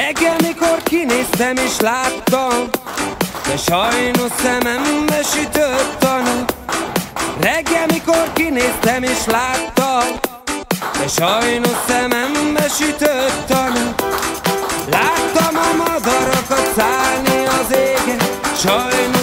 Reggel, mikor kinéztem és láttam, de sajnos szemembe sütött a nap. Reggel, mikor kinéztem és láttam, de sajnos szemembe sütött a nap. Láttam a madarakat szállni az égen, sajnos